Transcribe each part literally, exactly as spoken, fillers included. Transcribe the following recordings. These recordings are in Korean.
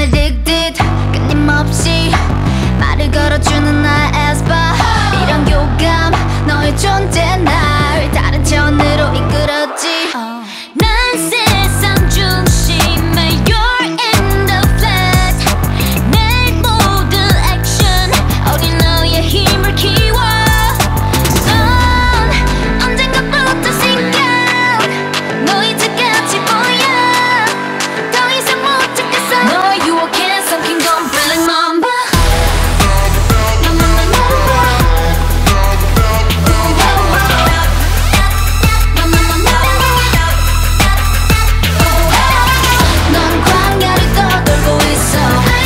addicted 끊임없이 말을 걸어주는 나의 aespa 이런 교감 너의 존재 날 다른 차원으로 이끌었지 난 세상 중심에 You're in the flat 내 모든 액션 어린 너의 힘을 키워 넌 언젠가부터 sink out 너 이제까지 보여 더 이상 못 찾겠어 너의 유혹에 삼킨 건 블랙맘바 넌 광야를 떠돌고 있어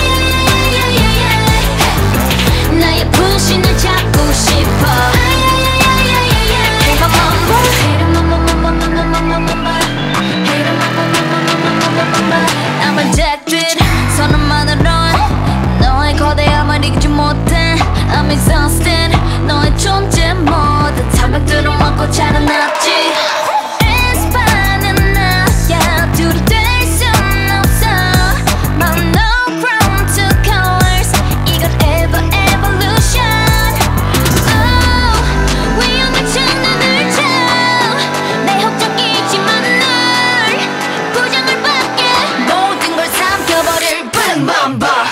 나의 분신을 잡고 싶어 Hey Mamba Hey Mamba Hey Mamba I'm addicted 선언만으론 너의 거대함을 이기지 못해 I'm exhausted 너의 존재 모두 타격들을 먹고 자라났지 aespa는 나야 둘이 될 순 없어 But no crown to colors 이건 ever evolution Oh 위험에 장난을 쳐내 hov적이지만 널 부정을 받게 모든 걸 삼켜버릴 블랙맘바